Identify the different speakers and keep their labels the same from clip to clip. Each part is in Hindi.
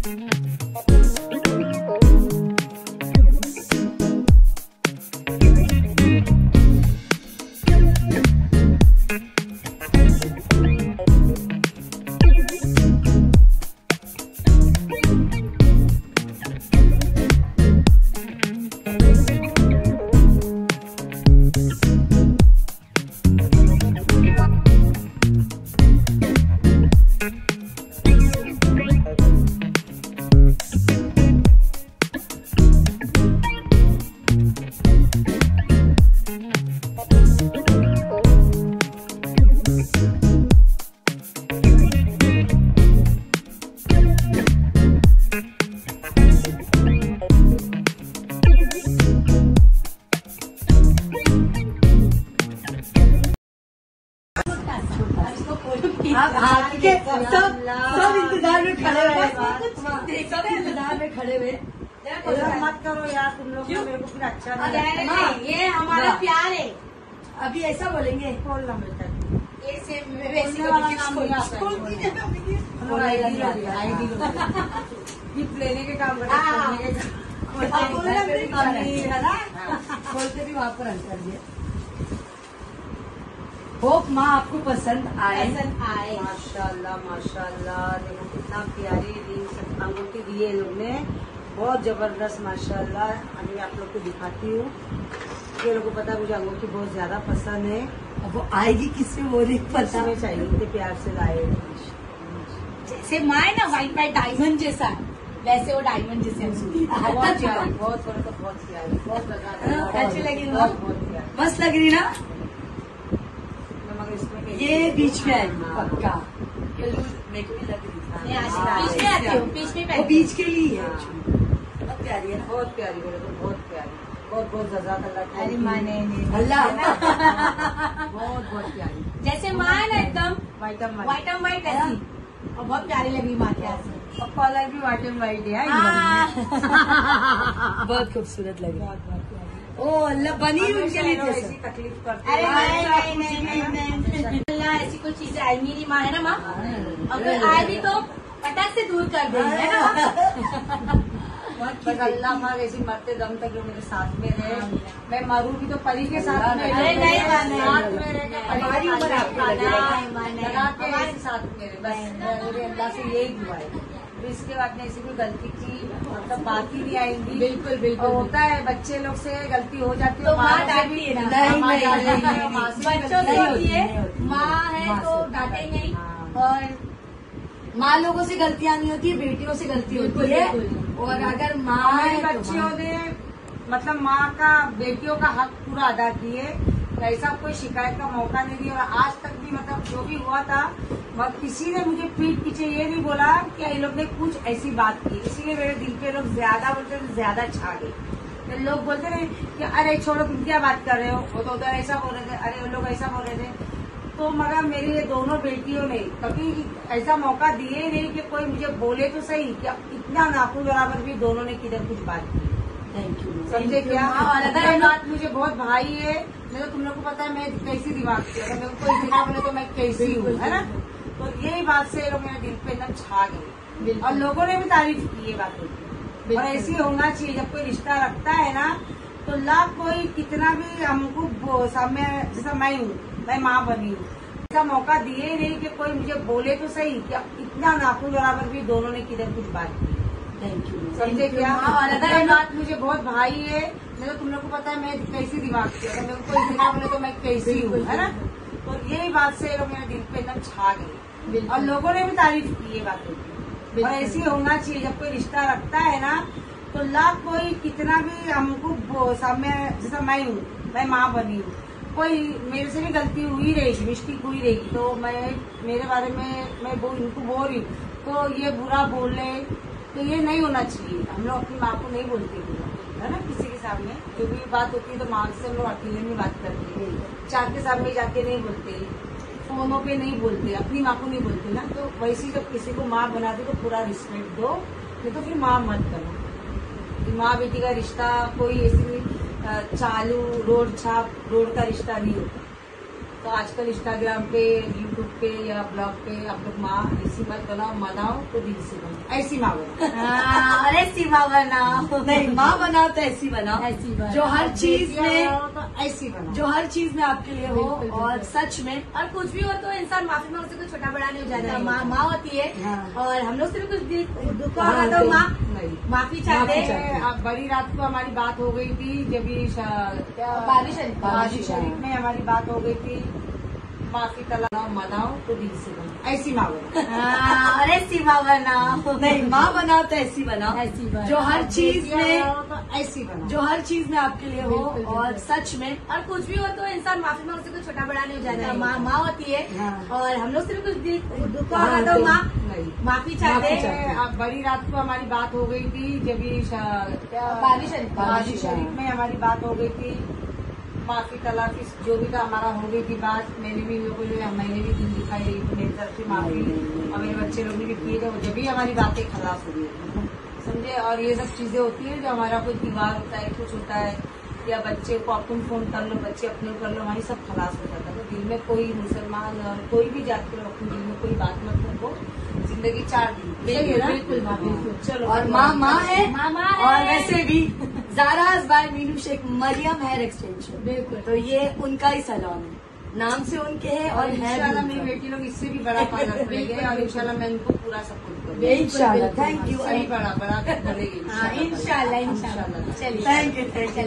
Speaker 1: सब इंतजार में खड़े हुए, सब इंतजार में खड़े हुए।
Speaker 2: मत करो यार तुम लोग, मेरे को फिर अच्छा नहीं।
Speaker 1: ये हमारा प्यार है। अभी ऐसा बोलेंगे,
Speaker 2: बोलना बेटा गिफ्ट लेने के काम
Speaker 1: बोलते भी वहाँ पर अंतर दिया। होप माँ आपको पसंद आए।
Speaker 2: माशाल्लाह माशाल्लाह, देखो कितना प्यारी रिंग अंगूठी दी है लोग ने, बहुत जबरदस्त माशाल्लाह। अभी आप लोग को दिखाती हूँ। ये लोगों को पता है मुझे अंगूठी बहुत ज्यादा पसंद है।
Speaker 1: अब वो आएगी किससे वो नहीं पता।
Speaker 2: में चाहिए इतने प्यार से लाए।
Speaker 3: जैसे माँ है ना वाइट वाइट डायमंड जैसा, वैसे वो डायमंड जैसे
Speaker 2: बहुत प्यारी, बहुत प्यारी, बहुत लगा।
Speaker 1: अच्छी लगी ना, मस्त लग रही ना। ये बीच में आएगी पक्का, मेरे को भी लग रही
Speaker 3: बीच में आती हूँ, बीच में
Speaker 1: वो बीच के लिए है। बहुत प्यारी है ना,
Speaker 2: बहुत प्यारी, बोले तो बहुत प्यारी, बहुत जजाक अल्लाह।
Speaker 3: अरे माँ ने
Speaker 1: अल्लाह
Speaker 2: बहुत प्यारी,
Speaker 3: जैसे माँ है ना एकदम
Speaker 2: वाइट
Speaker 3: एंड वाइट ऐसी, और बहुत प्यारी लगी माँ के हाथ से।
Speaker 2: और कलर भी वाइट एंड वाइट है।
Speaker 1: बहुत खूबसूरत लगी। ओ अल्लाह बनी उनके लिए
Speaker 2: ऐसी तकलीफ करते।
Speaker 3: अरे नहीं, अल्लाह ऐसी कोई चीजें आई, मेरी माँ है ना माँ, अगर आए भी तो पटाख से दूर कर देंगे है ना।
Speaker 2: बस अल्लाह पाक ऐसी मरते दम तक जो मेरे साथ में रहे। मैं मरूँ भी तो परी के साथ में,
Speaker 3: अरे नहीं
Speaker 2: साथ में रहेगा,
Speaker 1: हमारी उम्र आपको
Speaker 2: लगा के ऐसे साथ में रहे। बस मेरे अल्लाह से यही दुआ है। इसके बाद में ऐसी कोई गलती की मतलब बात ही नहीं आएंगी।
Speaker 3: बिल्कुल
Speaker 2: और होता है बच्चे लोग से गलती हो जाती है,
Speaker 3: तो माँ डांटती है ना। बच्चों से होती है, माँ है तो डांटेंगे ही।
Speaker 1: और माँ लोगों से गलतियाँ नहीं होती है, बेटियों से गलती होती है। और अगर माँ
Speaker 2: मेरी बच्चियों ने मतलब माँ का बेटियों का हक पूरा अदा किए, ऐसा कोई शिकायत का मौका नहीं दिया। और आज तक भी मतलब जो भी हुआ था, किसी ने मुझे पीठ पीछे ये नहीं बोला कि इन लोग ने कुछ ऐसी बात की। इसीलिए मेरे दिल पे लोग ज्यादा बोलते ज्यादा छा गए। तो लोग बोलते रहे कि अरे छोड़ो तुम क्या बात कर रहे हो, वो तो उधर ऐसा बोल रहे थे, अरे वो लोग ऐसा बोल रहे थे। तो मगर मेरी ये दोनों बेटियों ने कभी ऐसा मौका दिए ही नहीं कि कोई मुझे बोले तो सही कि इतना नाखून बराबर भी दोनों ने किधर कुछ बात की।
Speaker 1: थैंक यू,
Speaker 2: समझे क्या। और अगर बात मुझे बहुत भाई है, नहीं तो तुम लोग को पता है मैं कैसी दिमाग की, अगर मेरे को कोई बिना बोले तो मैं कैसी हूँ, है ना। तो यही बात से लोग मेरे दिल पे एकदम छा गए और लोगों ने भी तारीफ की ये बातों की। और ऐसी होना चाहिए, जब कोई रिश्ता रखता है ना तो लाख कोई कितना भी हमको सामने, जैसा मैं हूँ, मैं माँ बनी हूँ, ऐसा मौका दिए ही नहीं कि कोई मुझे बोले तो सही कि इतना नाखून बराबर भी दोनों ने किधर कुछ बात की।
Speaker 1: थैंक यू,
Speaker 2: समझे क्या। और अगर बात मुझे बहुत भाई है, नहीं तो तुम लोग को पता है मैं कैसी दिमाग की, अगर मेरे को कोई बिना बोले तो मैं कैसी हूँ, है ना। तो यही बात से लोग मेरे दिल पे एकदम छा गए और लोगों ने भी तारीफ की ये बातों की। और ऐसी होना चाहिए, जब कोई रिश्ता रखता है ना तो लाख कोई कितना भी हमको सामने, जैसा मैं हूँ, मैं माँ बनी हूँ, कोई मेरे से भी गलती हुई रहेगी, मिस्टेक हुई रहेगी, तो मैं मेरे बारे में मैं इनको बोल रही हूँ तो ये बुरा बोल रहे, तो ये नहीं होना चाहिए। हम लोग अपनी माँ को नहीं बोलते बुरा, है ना। किसी के सामने जो भी बात होती है तो माँ से हम लोग अकेले में बात करते हैं, चार के सामने जाके नहीं बोलते, फोनों पे नहीं बोलते, अपनी माँ को नहीं बोलते ना। तो वैसे जब किसी को माँ बना दो तो पूरा रिस्पेक्ट दो, नहीं तो फिर माँ मत करो। माँ बेटी का रिश्ता कोई ऐसी चालू रोड छाप रोड का रिश्ता नहीं होता। तो आजकल इंस्टाग्राम पे, यूट्यूब पे या ब्लॉग पे आप लोग माँ ऐसी मत बनाओ, मनाओ तो दिल से बनाओ, ऐसी माँ बनाओ।
Speaker 1: अरे सीमा बनाओ, नहीं माँ बनाओ तो ऐसी बनाओ,
Speaker 3: ऐसी बनाओ।
Speaker 1: जो हर चीज में,
Speaker 2: तो ऐसी बनाओ,
Speaker 1: जो हर चीज में आपके लिए हो। और सच में
Speaker 3: और कुछ भी हो तो इंसान माफी मांगने से कोई छोटा बड़ा नहीं हो जाता। माँ होती है और हम लोग से भी कुछ दिल दुख होगा तो माँ माफी चाहते हैं।
Speaker 2: अब बड़ी रात को हमारी बात हो गई थी, जब
Speaker 3: बारिश
Speaker 2: शरीफ में हमारी बात हो गई थी, माफी तला मनाओ तो दिल से बनाओ, ऐसी माँ बनाओ।
Speaker 1: अरे सीमा बनाओ, नहीं माँ बनाओ तो ऐसी बनाओ,
Speaker 3: ऐसी बनाओ।
Speaker 1: जो हर चीज में,
Speaker 2: तो ऐसी बनाओ,
Speaker 1: जो हर चीज में आपके लिए हो। और सच में
Speaker 3: और कुछ भी हो तो इंसान माफी मांगने से कोई छोटा बड़ा नहीं हो जाता। माँ होती है और हम लोग से भी कुछ दिल दुख होगा तो माँ माफी चाहते हैं।
Speaker 2: अब बड़ी रात को हमारी बात हो गई थी, जब
Speaker 3: बारिश
Speaker 2: शरीफ में हमारी बात हो गई थी, माफी तलाक जो भी था हमारा हो गई थी बात। मैंने भी मैंने भी दिल दिखाई मेरी तरफ से माफी, और मेरे बच्चे लोग ने भी किए थे, जब भी हमारी बातें खलास हो गई, समझे। और ये सब चीजें होती है जो हमारा कोई त्योहार होता है, कुछ होता है, या बच्चे को अपन फोन कर लो, बच्चे अपने कर लो, हमारी सब खलास हो जाता है। तो दिल में कोई मुसलमान और कोई भी जात के लोग अपने दिल में कोई बात मत रखो, जिंदगी 4 दिन।
Speaker 3: बिल्कुल माँ, बिल्कुल।
Speaker 2: चलो,
Speaker 1: और माँ है,
Speaker 3: माँ
Speaker 1: और वैसे भी Zara's by Meenu Sheikh Mariyam hair extension,
Speaker 3: बिल्कुल।
Speaker 1: तो ये उनका ही सैलून है, नाम से उनके है। और
Speaker 2: इंशाल्लाह मेरी बेटी लोग इससे भी बड़ा पार्लर खोलेंगे, और इंशाल्लाह मैं इनको पूरा सपोर्ट करूँगी।
Speaker 1: इंशाल्लाह। Thank you.
Speaker 2: सही बड़ा करेगी
Speaker 3: इंशाल्लाह। चलिए,
Speaker 1: थैंक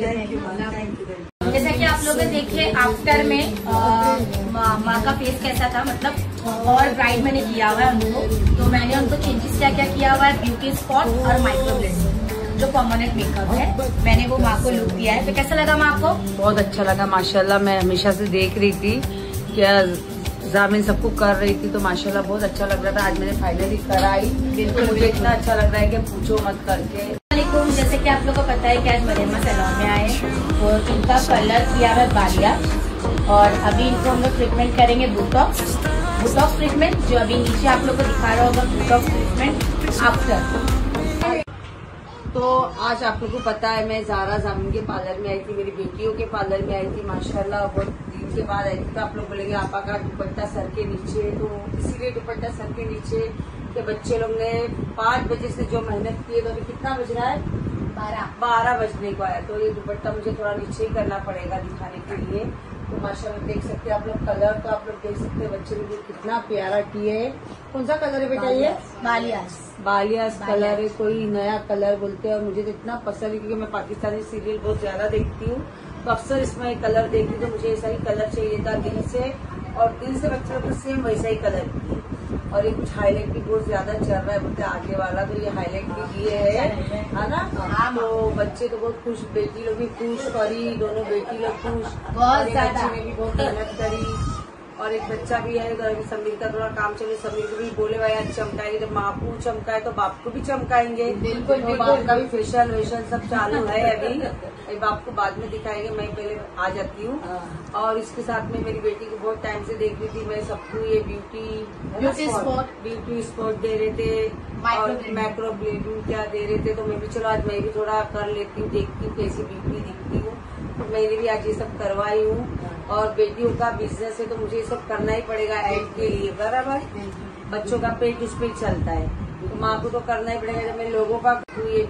Speaker 1: यू।
Speaker 3: जैसा कि आप लोगों ने देखे आफ्टर में माँ का फेस कैसा था, मतलब और ब्राइट मैंने किया हुआ है उनको, तो मैंने उनको चेंजेस क्या क्या किया हुआ है, ब्यूटी स्पॉट और माइक्रोब्लेडिंग जो परमानेंट मेकअप है, मैंने वो माँ को लुक दिया है। तो कैसा लगा माँ को?
Speaker 2: बहुत अच्छा लगा माशाल्लाह। मैं हमेशा से देख रही थी क्या जामिन सबको कर रही थी, तो माशाल्लाह बहुत अच्छा लग रहा था। आज मैंने फाइनली कराई, बिल्कुल मुझे इतना अच्छा लग रहा है कि पूछो मत करके।
Speaker 3: जैसे कि आप लोग को पता है कि आज मरियम्मा सैलून में आए, तो इनका कलर किया है बालिया, और अभी इनको हम लोग ट्रीटमेंट करेंगे बुटॉक्स ट्रीटमेंट, जो अभी नीचे आप लोग को दिखा रहा होगा, बुटॉक्स ट्रीटमेंट आफ्टर।
Speaker 2: तो आज आप लोगों को पता है मैं ज़ारा जामिन के पार्लर में आई थी, मेरी बेटियों के पार्लर में आई थी माशाल्लाह। बहुत दिन के बाद आई थी। तो आप लोग बोलेंगे आपा का दुपट्टा सर के नीचे, तो इसीलिए दुपट्टा सर के नीचे कि बच्चे लोग ने 5 बजे से जो मेहनत की है, तो अभी कितना बज रहा है, 12 बजने को आया। तो ये दुपट्टा मुझे थोड़ा नीचे ही करना पड़ेगा दिखाने के लिए। तो माशाल्लाह देख सकते हैं आप लोग, कलर तो आप लोग देख सकते हैं, बच्चे लोग कितना प्यारा किए है। कौन सा कलर है बेटा? ये बालियास कलर है, कोई नया कलर बोलते हैं, और मुझे तो इतना पसंद है क्योंकि मैं पाकिस्तानी सीरियल बहुत ज्यादा देखती हूँ, तो अक्सर इसमें कलर देखती हूँ, तो मुझे ऐसा ही कलर चाहिए था दिल से, और दिल से बच्चे लोग सेम वैसा ही कलर किए। और ये कुछ हाईलाइट भी बहुत ज्यादा चल रहा है बोलते आगे वाला, तो ये हाईलाइट भी दिए है ना। तो बच्चे तो बहुत खुश, बेटी लोग भी खुश, करी दोनों बेटी लोग खुश,
Speaker 3: बहुत ज्यादा।
Speaker 2: बच्चे ने भी बहुत मेहनत करी, और एक बच्चा भी है, तो अभी समीर का थोड़ा काम चले, समीर को भी बोले भाई आज चमकाएंगे, जब माँ को चमकाए तो बाप को भी चमकाएंगे।
Speaker 3: बिल्कुल,
Speaker 2: तो बाप का भी फेशियल वेशियल सब चालू है अभी, बाप को बाद में दिखाएंगे, मैं पहले आ जाती हूँ। और इसके साथ में मेरी बेटी को बहुत टाइम से देख रही थी मैं, सबको ये ब्यूटी स्पॉट दे रहे थे, और माइक्रो ब्लेडिंग क्या दे रहे थे, तो मैं भी चलो आज मैं भी थोड़ा कर लेती हूँ, देखती हूँ कैसी ब्यूटी दिखती हूँ। तो मैंने भी आज ये सब करवाई हूँ, और बेटियों का बिजनेस है तो मुझे ये सब करना ही पड़ेगा ऐड के लिए, बराबर। बच्चों का पेट उस पर चलता है, तो माँ को तो करना ही पड़ेगा। जब मैं लोगों का ये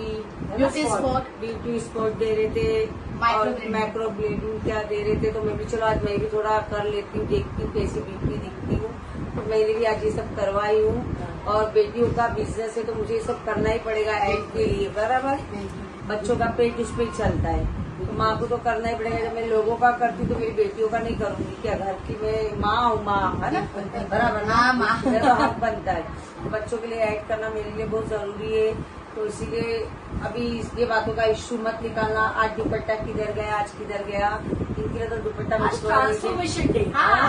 Speaker 2: ब्यूटी स्पॉट दे रहे थे, और माइक्रो ब्लेडिंग क्या दे रहे थे, तो मैं भी चलो आज मैं भी थोड़ा कर लेती हूँ, देखती हूँ कैसी ब्यूटी दिखती हूँ। तो मैंने भी आज ये सब करवाई हूँ, और बेटियों का बिजनेस है तो मुझे ये सब करना ही पड़ेगा ऐड के लिए, बराबर। बच्चों का पेट उस पर चलता है, तो माँ को तो करना ही पड़ेगा। जब मैं लोगों का करती हूँ तो मेरी बेटियों का नहीं करूंगी क्या, घर की मैं माँ हूँ, माँ है ना, बराबर ना, मेरा हक बनता है। तो बच्चों के लिए ऐड करना मेरे लिए बहुत जरूरी है, तो इसीलिए अभी ये बातों का इश्यू मत निकालना, आज दुपट्टा किधर गया, आज किधर गया, इनके लिए तो दुपट्टा
Speaker 1: ट्रांसफॉर्मेशन डे,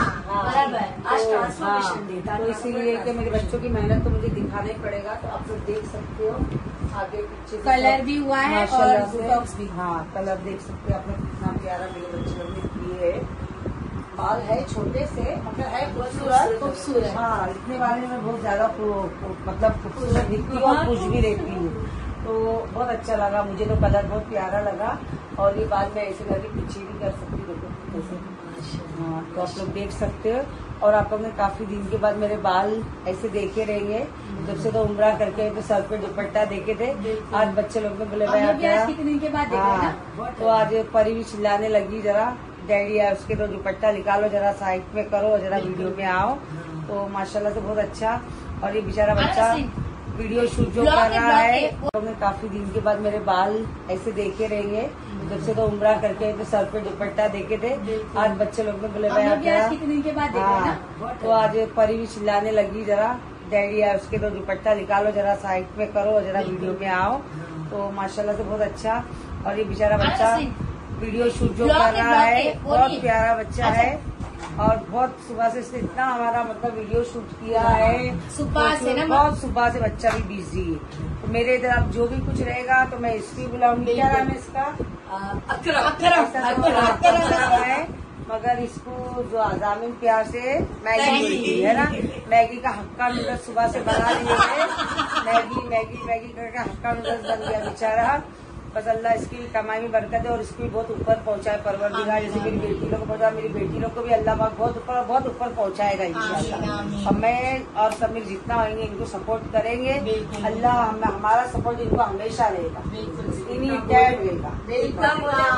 Speaker 2: तो इसीलिए कि मेरे बच्चों की मेहनत तो मुझे दिखाना ही पड़ेगा। तो आप लोग देख सकते हो आगे पीछे
Speaker 3: कलर भी हुआ है और बुटॉक्स भी।
Speaker 2: हाँ, कलर देख सकते हो आप लोग कितना प्यारा मेरे बच्चे लोग ने किए है। बाल है छोटे से मगर है खूबसूरत। हाँ, इतने बारे में बहुत ज्यादा मतलब खूबसूरत दिखती हूँ और खुश भी रहती हूँ। तो बहुत अच्छा लगा मुझे, तो कलर बहुत प्यारा लगा। और ये बाद में ऐसे करके पीछे भी कर सकती हूँ, देखो ऐसे। हाँ, तो आप लोग देख सकते हो। और आप लोग ने काफी दिन के बाद मेरे बाल ऐसे देखे रहेंगे, जब से तो उम्रा करके तो सर पे दुपट्टा देखे थे। आज बच्चे लोग ने बोले भाई
Speaker 3: कितने दिन के बाद देखे ना?
Speaker 2: तो आज परी भी चिल्लाने लगी, जरा डैडी यार उसके तो दुपट्टा निकालो, जरा साइड पे करो, जरा वीडियो में आओ। तो माशाल्लाह से बहुत अच्छा। और ये बेचारा बच्चा वीडियो शूट जो कर रहा है, तो काफी दिन के बाद मेरे बाल ऐसे देखे रहेंगे, जब से तो उम्रा करके तो सर पे दुपट्टा देखे थे। आज बच्चे लोग ने बोले भाई
Speaker 3: कितने दिन के बाद देखे ना?
Speaker 2: तो आज परी भी चिल्लाने लगी, जरा डैडी यार उसके तो दुपट्टा निकालो, जरा साइड पे करो, जरा वीडियो में आओ। तो माशाल्लाह से बहुत अच्छा। और ये बेचारा बच्चा वीडियो शूट जो कर रहा है, बहुत प्यारा बच्चा है। और बहुत सुबह से इसने इतना हमारा मतलब वीडियो शूट किया है,
Speaker 3: सुबह से ना,
Speaker 2: बहुत सुबह से बच्चा भी बिजी है। तो मेरे इधर अब जो भी कुछ रहेगा तो मैं इसकी बुलाऊंगी। क्या नाम है इसका? अकरम है, मगर इसको जो आजामिन प्यार से मैगी बोलती है ना, मैगी का हक्का नूडल्स सुबह से बना लिए है। मैगी मैगी मैगी करके हक्का नूडल्स बन गया बेचारा। बस अल्लाह इसकी कमाई में बरकत है और इसको भी बहुत ऊपर पहुंचाए परवरदिगार। जैसे मेरी बेटी लोग को पहुंचा, मेरी बेटी लोग को भी अल्लाह पाक बहुत ऊपर पहुंचाएगा इंशाल्लाह। और मैं और समीर जितना होंगे इनको सपोर्ट करेंगे। अल्लाह हमारा सपोर्ट इनको हमेशा रहेगा, इन्हीं डैड रहेगा,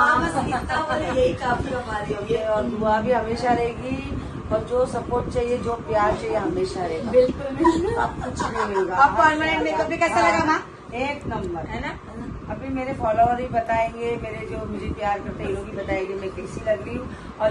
Speaker 2: और दुआ भी हमेशा रहेगी। और जो सपोर्ट चाहिए, जो प्यार चाहिए, हमेशा रहेगा।
Speaker 3: बिल्कुल
Speaker 2: अब कुछ नहीं मिलेगा।
Speaker 3: अब परमानेंट मेकअप भी कैसा लगा माँ?
Speaker 2: एक नंबर
Speaker 3: है ना?
Speaker 2: अभी मेरे फॉलोवर भी बताएंगे, मेरे जो मुझे प्यार करते हैं लोग भी बताएंगे मैं कैसी लग रही हूँ। और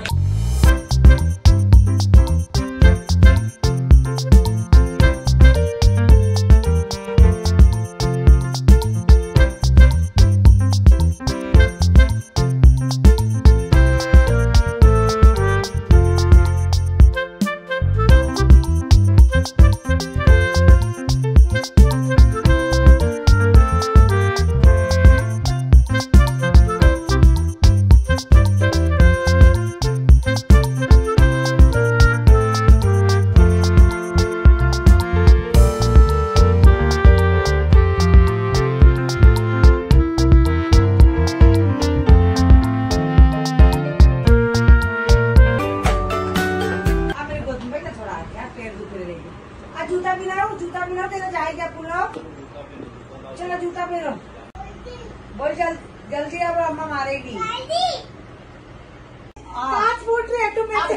Speaker 2: जूता पहनो तेरा जाएगा पुलो। चलो जूता पहनो, बोल जल्दी अब अम्मा मारेगी। कांच फूट रही है,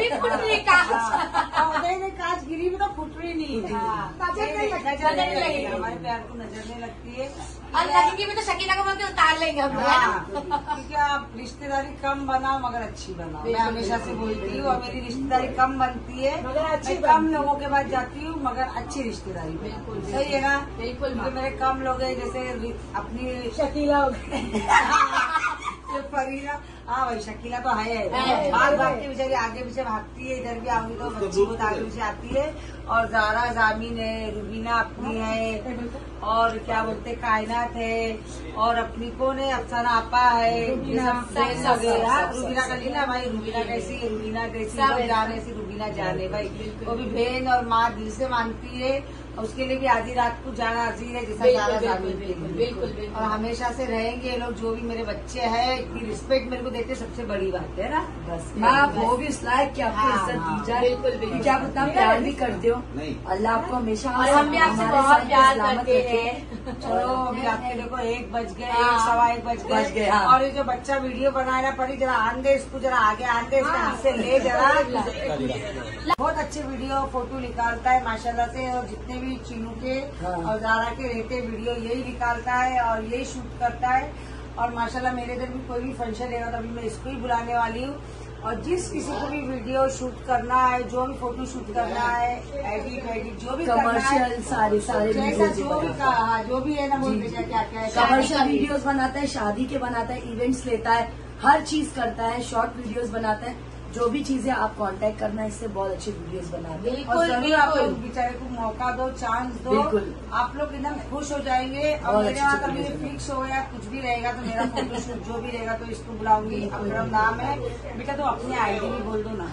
Speaker 2: कांच गिरी भी तो फूट रही नहीं। नजर नहीं लगेगी, हमारे प्यार को नजर नहीं लगती है।
Speaker 3: और लगेगी भी तो शकीला को बोलते उतार लेंगे हम लोग।
Speaker 2: क्योंकि आप रिश्तेदारी कम बनाओ मगर अच्छी बनाओ, मैं हमेशा से बोलती हूँ। और मेरी रिश्तेदारी कम बनती है मगर अच्छी, कम लोगों के पास जाती हूँ मगर अच्छी रिश्तेदारी। बिल्कुल सही है ना? बिल्कुल। मेरे कम लोग है, जैसे अपनी शकीला हो गई, फरीना। हाँ भाई शकीला तो है, भाग भागती बेचारी आगे पीछे भागती है। इधर भी आऊंगी तो बच्ची बहुत आगे पीछे आती है। और जारा जामीन है, रुबीना अपनी है, और क्या बोलते कायनात है, और अपनी कौन है, अफसाना आपा है, ये सब वगैरह। रुबीना का लीना भाई, रुबीना कैसी है, रुबीना कैसी जाने ऐसी रुबीना जाने भाई। वो भी बहन और माँ दिल से मानती है, और उसके लिए भी आधी रात को जाना हाजिर है, जैसा सारा जामीन। बिल्कुल। और हमेशा से रहेंगे ये लोग, जो भी मेरे बच्चे हैं, इतनी रिस्पेक्ट मेरे को देते, सबसे बड़ी बात है ना। बस
Speaker 1: माँ वो भी इस लायक की आपको इज्जत दी जाए। बिल्कुल। क्या आप इतना प्यार भी करते हो, अल्लाह आपको हमेशा।
Speaker 3: और हम भी आपसे बहुत प्यार करते हैं।
Speaker 2: चलो अभी आपके देखो 1 बज गए, 1:15 बज गए। और ये जो बच्चा वीडियो बनाना पड़ी, जरा आन दे इसको, जरा आगे आन दे, इसको हाथ से ले जरा। बहुत अच्छे वीडियो फोटो निकालता है माशाल्लाह से। और जितने भी चीनू के और जारा के रहते वीडियो यही निकालता है और यही शूट करता है। और माशाल्लाह मेरे इधर भी कोई भी फंक्शन रहेगा तो अभी मैं इसको ही बुलाने वाली हूँ। और जिस किसी को भी वीडियो शूट करना है, जो भी फोटो शूट करना है, एडिट जो भी
Speaker 1: कमर्शियल सारे
Speaker 2: जैसा जो भी है ना, वो क्या क्या है,
Speaker 1: कमर्शियल वीडियोस बनाता है, शादी के बनाता है, इवेंट्स लेता है, हर चीज करता है, शॉर्ट वीडियोस बनाता है। जो भी चीजें आप कांटेक्ट करना, इससे बहुत अच्छी वीडियोस बनाते हैं।
Speaker 2: और जरूर आप लोग बेचारे को मौका दो, चांस दो,
Speaker 1: बिल्कुल।
Speaker 2: आप लोग एकदम खुश हो जाएंगे। और मेरे वहाँ कभी फिक्स हो गया कुछ भी रहेगा तो मेरा फोटोशूट जो भी रहेगा तो इसको बुलाऊंगी। अपना नाम है बेटा, तो अपनी आईडी भी बोल दो ना।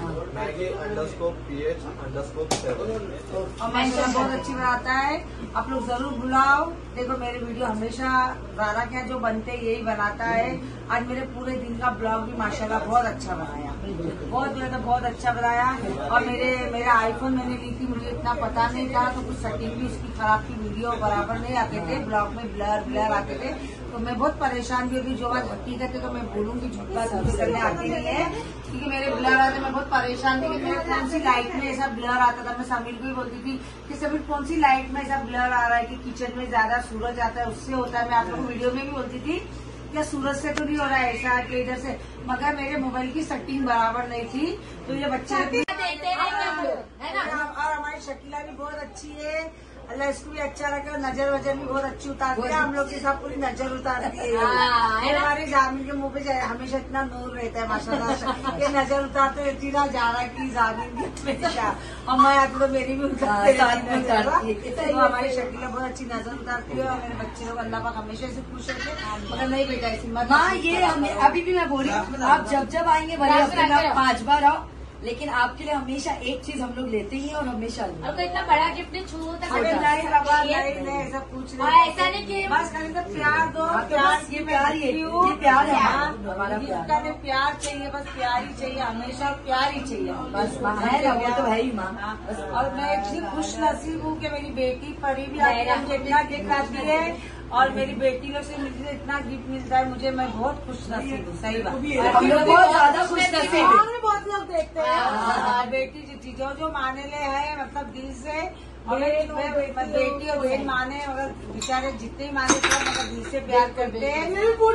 Speaker 2: और मैं बहुत अच्छी बनाता है, आप लोग जरूर बुलाओ। देखो मेरे वीडियो हमेशा ज़ारा क्या जो बनते यही बनाता है। आज मेरे पूरे दिन का ब्लॉग भी माशाल्लाह बहुत अच्छा बनाया, बहुत ज्यादा बहुत अच्छा बनाया। और मेरा आईफोन मैंने ली थी, मुझे इतना पता नहीं था, तो कुछ सेटिंग भी उसकी खराब थी, वीडियो बराबर नहीं आते थे, ब्लॉग में ब्लर आते थे, तो मैं बहुत परेशान भी होगी। जो बात हकीकत है तो मैं बोलूंगी, झूठ बात मुझे करने आती नहीं है, क्योंकि मेरे ब्लर आते, मैं बहुत परेशान थी कि मेरे कौन सी लाइट में ऐसा ब्लर आता था। मैं समीर को भी बोलती थी कि समीर कौन सी लाइट में ऐसा ब्लर आ रहा है कि किचन में ज्यादा सूरज आता है उससे होता है। मैं आप लोगों को वीडियो में भी बोलती थी क्या सूरज से तो नहीं हो रहा है ऐसा कि इधर से, मगर मेरे मोबाइल की सेटिंग बराबर नहीं थी, तो ये बच्चे है ना। और हमारी शकीला भी बहुत अच्छी है, अल्लाह इसको भी अच्छा रखे। और नजर वजर भी बहुत अच्छी उतारती है, हम लोग के साथ पूरी नजर उतारती है। हमारी जामिन के मुंह पे हमेशा इतना नूर रहता है माशाल्लाह, ये नजर उतारते रहती ना जा रहा की जामिन की हमेशा। और मैं आती तो मेरी भी उतारती है, तो हमारी शकीला बहुत अच्छी नजर उतारती है। और मेरे बच्चे लोग अल्लाह पाक हमेशा से खुश होते हैं, मगर नहीं बेटा ऐसी मत।
Speaker 1: हाँ, ये हमें अभी भी मैं बोल रही हूँ, आप जब आएंगे भले हफ्ते में 5 बार आओ, लेकिन आपके लिए हमेशा एक चीज हम लोग लेते ही हैं और हमेशा
Speaker 3: और तो इतना बड़ा गिफ्ट नहीं छू तक
Speaker 2: नहीं ऐसा पूछ रहे,
Speaker 3: ऐसा नहीं कि
Speaker 2: बस खाली तो प्यार दो, प्यार
Speaker 1: ये प्यार है हमारा
Speaker 2: गिफ्ट का प्यार चाहिए, बस प्यार ही चाहिए, हमेशा प्यार ही चाहिए
Speaker 1: बस है ना, वो तो है ही माँ।
Speaker 2: और मैं इतनी खुश नसीब हूँ कि मेरी बेटी परी भी मुझे इतना गिफ्ट आती है, और मेरी बेटी लोग से मुझे इतना गिफ्ट मिलता है, मुझे मैं बहुत खुश नसीब हूँ। सही बात,
Speaker 1: हम लोग बहुत ज्यादा खुश नसीब है।
Speaker 2: बहुत लोग देखते हैं बेटी जो माने ले है, मतलब दिल से। और बेटी और बहन माने, मगर बेचारे जितने माने थे मगर दिल से प्यार करते हैं।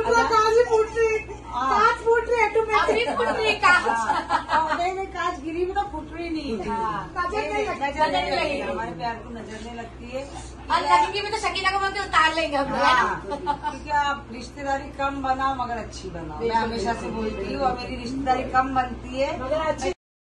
Speaker 2: कांच गिरी में तो फुट रही नहीं, हमारे प्यार को नजर नहीं लगती है।
Speaker 3: और लगेंगे भी तो शकीला को बोलते उतार लेंगे हम लोग, है ना।
Speaker 2: क्योंकि आप रिश्तेदारी कम बनाओ मगर अच्छी बनाओ, मैं हमेशा से बोलती हूँ। और मेरी रिश्तेदारी कम बनती है मगर अच्छी।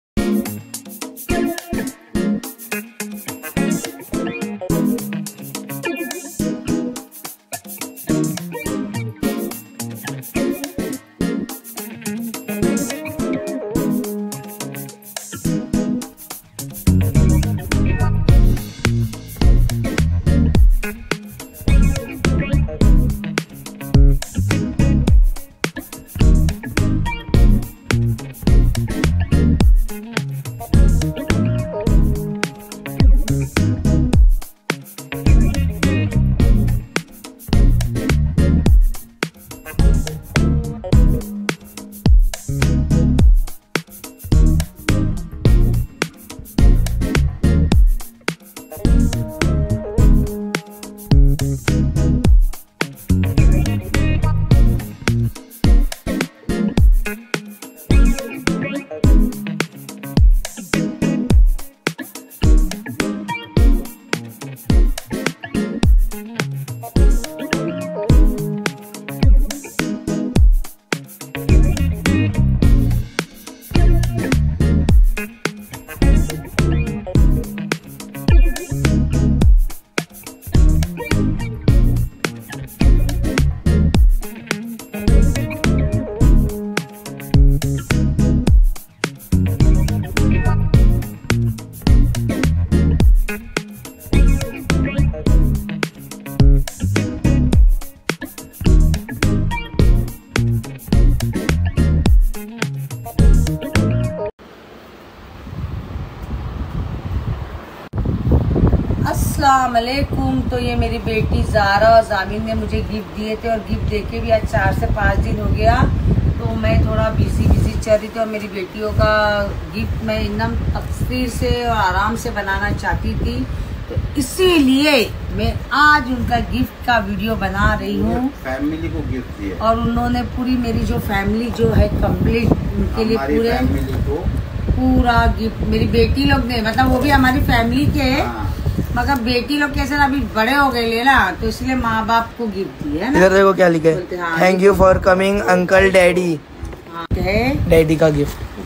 Speaker 2: अस्सलाम वालेकुम। तो ये मेरी बेटी ज़ारा और जामिन ने मुझे गिफ्ट दिए थे, और गिफ्ट देके भी आज 4 से 5 दिन हो गया। तो मैं थोड़ा बिजी चल रही थी, और मेरी बेटियों का गिफ्ट मैं एकदम तफसीर से और आराम से बनाना चाहती थी, तो इसीलिए मैं आज उनका गिफ्ट का वीडियो बना रही हूँ।
Speaker 4: फैमिली को गिफ्ट दिया,
Speaker 2: और उन्होंने पूरी मेरी जो फैमिली जो है कंप्लीट, उनके लिए पूरे
Speaker 4: फैमिली को
Speaker 2: पूरा गिफ्ट मेरी बेटी लोग ने, मतलब वो भी हमारी फैमिली के हैं, मगर बेटी लोग कैसे अभी बड़े हो गए ना, तो इसलिए माँ बाप को गिफ्ट दिया ना।
Speaker 5: इधर देखो क्या लिखा है, thank you for coming uncle daddy, daddy का गिफ्ट।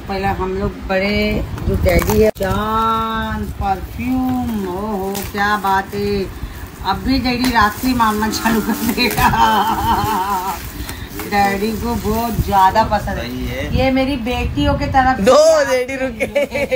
Speaker 2: पहले हम लोग बड़े जो डैडी है जान परफ्यूम, ओहो क्या बात है। अब भी डैडी रात्रि मारना चालू कर देगा। डैडी को बहुत ज्यादा पसंद है। ये मेरी बेटियों के तरफ
Speaker 4: दो डैडी रुके।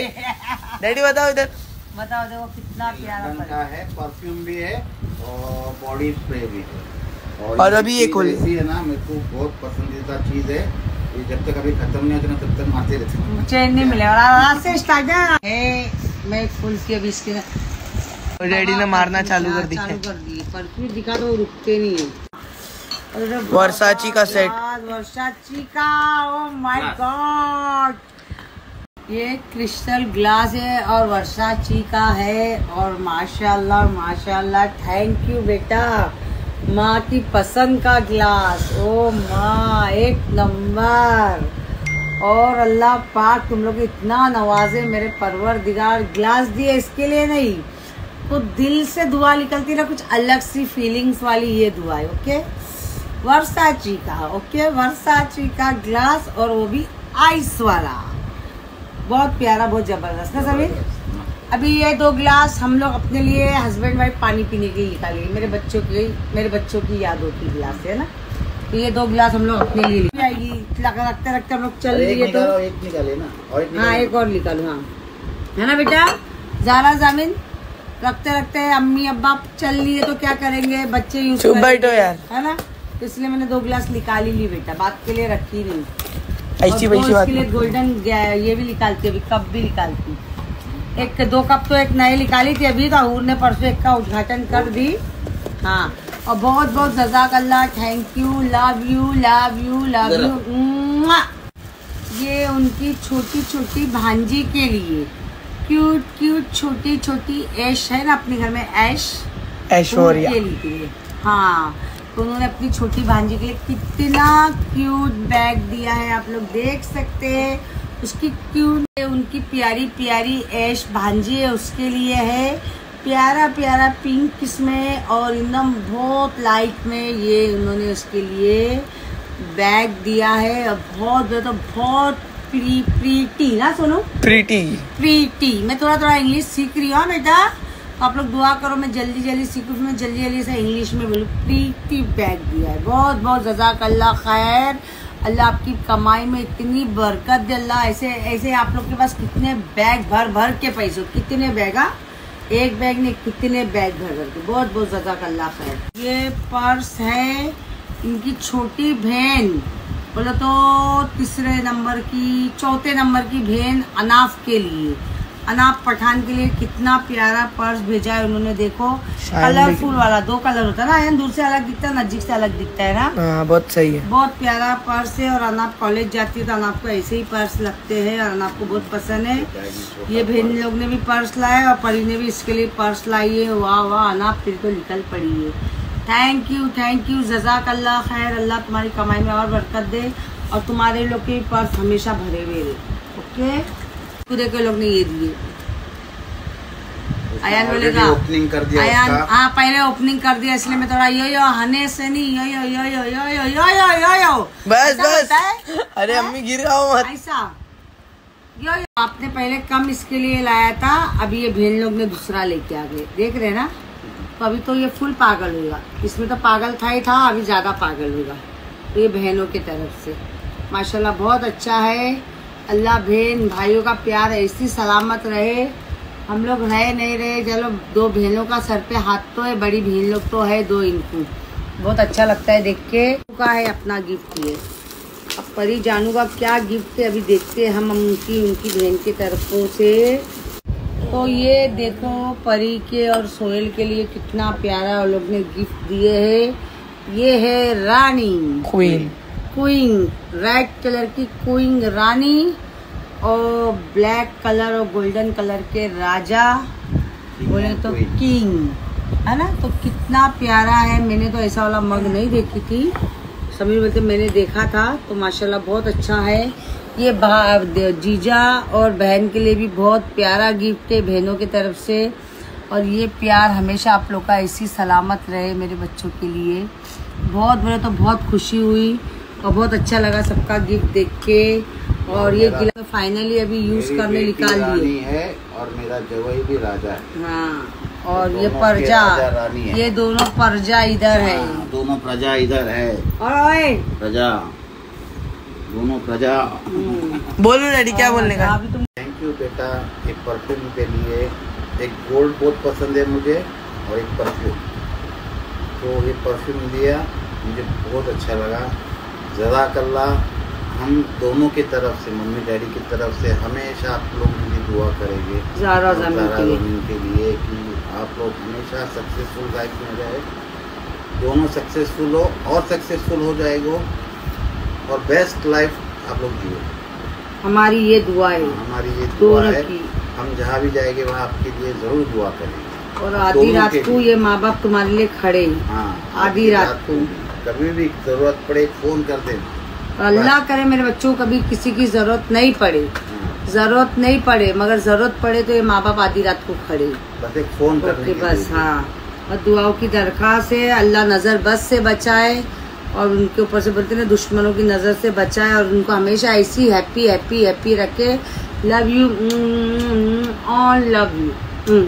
Speaker 4: डैडी बताओ इधर,
Speaker 2: बताओ देखो कितना प्यारा
Speaker 5: है। परफ्यूम भी है और बॉडी स्प्रे भी है।
Speaker 4: और अभी ये खोल
Speaker 5: है ना, मेरे को बहुत पसंदीदा चीज है। ये जब तक अभी खत्म नहीं होता ना तब तक मारते रहते हैं,
Speaker 2: चैन नहीं मिलेगा। और आज से स्टार्ट है। मैं फुल की अभी इसके
Speaker 4: डैडी ने मारना चालू कर दिया।
Speaker 2: परफ्यूम दिखा तो रुकते नहीं है।
Speaker 4: वर्साची का सेट,
Speaker 2: वर्साची का, ओ माय गॉड। ये क्रिस्टल ग्लास है और वर्साची का है। और माशाल्लाह माशाल्लाह, थैंक यू बेटा। माँ की पसंद का ग्लास, ओ माँ एक नंबर। और अल्लाह पाक तुम लोग इतना नवाजे, मेरे परवरदिगार। ग्लास दिए इसके लिए नहीं, तो दिल से दुआ निकलती ना, कुछ अलग सी फीलिंग्स वाली ये दुआ है। ओके, वर्साची का, ओके वर्साची का ग्लास, और वो भी आइस वाला। बहुत प्यारा, बहुत जबरदस्त ना सभी। अभी ये 2 गिलास हम लोग अपने लिए हस्बैंड वाइफ पानी पीने के लिए निकालेंगे। मेरे बच्चों की याद होती गिलास है ना, तो ये 2 गिलास हम लोग अपने लिए आएगी। रखते रखते हम लोग चल रही है, तो
Speaker 5: एक निकाले ना, और
Speaker 2: हाँ एक और निकालो। हाँ है ना बेटा, ज़ारा जामिन। रखते रखते अम्मी अब्बा चल लिए तो क्या करेंगे, बच्चे यूज
Speaker 4: बैठो यार,
Speaker 2: है ना। इसलिए मैंने 2 गिलास निकाल ही ली बेटा, बात के लिए रखी नहीं।
Speaker 4: ऐसी वैसी बात
Speaker 2: के लिए गोल्डन ये भी निकालती, अभी कप भी निकालती। 2 कप तो एक नए निकाली थी अभी, तो हूर ने परसों एक का उद्घाटन कर दी। हाँ, और बहुत बहुत जज़ाकल्लाह, thank you, love you love you love you. ये उनकी छोटी छोटी भांजी के लिए, क्यूट क्यूट छोटी छोटी ऐश है ना अपने घर में, ऐश्वर्या के लिए। हाँ, तो उन्होंने अपनी छोटी भांजी के लिए कितना क्यूट बैग दिया है, आप लोग देख सकते हैं। उसकी क्यूट, उनकी प्यारी प्यारी ऐश भांजी है, उसके लिए है प्यारा प्यारा पिंक इसमें, और एकदम बहुत लाइट में ये उन्होंने उसके लिए बैग दिया है। और बहुत प्रीटी ना, सुनो प्रीटी। मैं थोड़ा इंग्लिश सीख रही हूँ बेटा, तो आप लोग दुआ करो मैं जल्दी सीखूँ, मैं जल्दी से इंग्लिश में बोलूँ। प्रीटी बैग दिया है, बहुत बहुत जज़ाकल्लाह खैर। अल्लाह आपकी कमाई में इतनी बरकत दे। अल्लाह ऐसे आप लोग के पास कितने बैग भर के पैसे, कितने बैग, एक बैग नहीं कितने बैग भर के, बहुत बहुत जज़ाकल्लाह खैर। ये पर्स है इनकी छोटी बहन, बोलो तो 3 नंबर की, 4 नंबर की बहन अनाफ के लिए, अनाफ पठान के लिए कितना प्यारा पर्स भेजा है उन्होंने। देखो कलरफुल वाला, 2 कलर होता है ना, दूर से अलग दिखता है, नजदीक से अलग दिखता है ना।
Speaker 4: बहुत सही है,
Speaker 2: बहुत प्यारा पर्स है। और अनाफ कॉलेज जाती है तो अनाफ को ऐसे ही पर्स लगते हैं, और अनाफ को बहुत पसंद है। ये बहन लोग ने भी पर्स लाया और परी ने भी इसके लिए पर्स लाई है। वाह वाह अनाफ, फिर तो निकल पड़ी है। थैंक यू जज़ाकल्लाह खैर। अल्लाह तुम्हारी कमाई में और बरकत दे, और तुम्हारे लोग के पर्स हमेशा भरे हुए रहे। ओके, पूरे के लोग ने ये दिए। आयान बोलेगा
Speaker 5: ओपनिंग कर दिया,
Speaker 2: आयान हाँ पहले ओपनिंग कर दिया, इसलिए मैं थोड़ा यो हने से नहीं यो
Speaker 4: बस। अरे अम्मी गिर रहा हूँ
Speaker 2: ऐसा। यो आपने पहले कम इसके लिए लाया था, अभी ये बहन लोग ने दूसरा लेके आ गए, देख रहे ना। तो अभी तो ये फुल पागल होगा, इसमें तो पागल था, अभी ज्यादा पागल होगा। तो ये बहनों की तरफ से माशाल्लाह बहुत अच्छा है। अल्लाह बहन भाइयों का प्यार ऐसी सलामत रहे। हम लोग रहे नहीं रहे, चलो 2 बहनों का सर पे हाथ तो है, बड़ी बहन लोग तो है 2 इनको। बहुत अच्छा लगता है देख के। का है अपना गिफ्ट ये। अब परी जानू का क्या गिफ्ट है अभी देखते हैं हम उनकी बहन की तरफों से। तो ये देखो परी के और सोहेल के लिए कितना प्यारा उन लोग ने गिफ्ट दिए है। ये है रानी, क्वीन, रेड कलर की क्वीन रानी, और ब्लैक कलर और गोल्डन कलर के राजा, बोले तो किंग, है ना। तो कितना प्यारा है। मैंने तो ऐसा वाला मग नहीं देखी थी, समीर बोलते मैंने देखा था, तो माशाल्लाह बहुत अच्छा है। ये जीजा और बहन के लिए भी बहुत प्यारा गिफ्ट है बहनों की तरफ से। और ये प्यार हमेशा आप लोग का ऐसी सलामत रहे मेरे बच्चों के लिए। बहुत बड़े तो बहुत खुशी हुई और बहुत अच्छा लगा सबका गिफ्ट देख के। और ये गिलास फाइनली अभी यूज
Speaker 5: मेरी
Speaker 2: करने
Speaker 5: बेटी
Speaker 2: निकाल
Speaker 5: रानी
Speaker 2: लिए।
Speaker 5: है और मेरा जवाई भी राजा है।
Speaker 2: हाँ, और ये
Speaker 5: दोनों के
Speaker 2: प्रजा,
Speaker 5: राजा रानी है।
Speaker 2: ये दोनों प्रजा इधर है।
Speaker 5: हाँ, दोनों प्रजा इधर है।
Speaker 2: ओए
Speaker 5: प्रजा, दोनों प्रजा।
Speaker 4: बोलो डैडी क्या बोलने का।
Speaker 2: अभी तुम
Speaker 5: थैंक यू बेटा, एक परफ्यूम के लिए। एक गोल्ड बहुत पसंद है मुझे और एक परफ्यूम, तो ये परफ्यूम लिया, मुझे बहुत अच्छा लगा। जज़ाकल्लाह। हम दोनों की तरफ से, मम्मी डैडी की तरफ से हमेशा आप लोग की दुआ करेंगे
Speaker 2: ज़ारा
Speaker 5: और
Speaker 2: ज़मीन
Speaker 5: ज़ारा
Speaker 2: के लिए।
Speaker 5: ज़मीन के लिए कि आप लोग हमेशा सक्सेसफुल लाइफ में रहे, दोनों सक्सेसफुल हो और सक्सेसफुल हो जाएगा और बेस्ट लाइफ आप लोग जियो।
Speaker 2: हमारी ये दुआ है
Speaker 5: हमारी ये दुआ
Speaker 2: दोनों
Speaker 5: है।
Speaker 2: की।
Speaker 5: हम जहाँ भी जाएंगे वहाँ आपके लिए जरूर दुआ करेंगे।
Speaker 2: और आधी
Speaker 5: दोनों
Speaker 2: रात
Speaker 5: के
Speaker 2: को
Speaker 5: लिए।
Speaker 2: ये माँ बाप तुम्हारे लिए खड़े हैं।
Speaker 5: हाँ,
Speaker 2: आधी रात को।
Speaker 5: कभी भी जरूरत पड़े फोन कर दें।
Speaker 2: और अल्लाह करे मेरे बच्चों को कभी किसी की जरूरत नहीं पड़े,
Speaker 5: हाँ,
Speaker 2: जरूरत नहीं पड़े, मगर जरूरत पड़े तो ये माँ बाप आधी रात को खड़े।
Speaker 5: बस एक फोन करने
Speaker 2: ओके
Speaker 5: के
Speaker 2: बस,
Speaker 5: लिए।
Speaker 2: हाँ। और दुआओं की दरख्वास्त है, अल्लाह नजर बस से बचाए और उनके ऊपर से बोलते हैं दुश्मनों की नजर से बचाए और उनको हमेशा ऐसी हैप्पी हैप्पी हैप्पी रखे। Love you, all love you.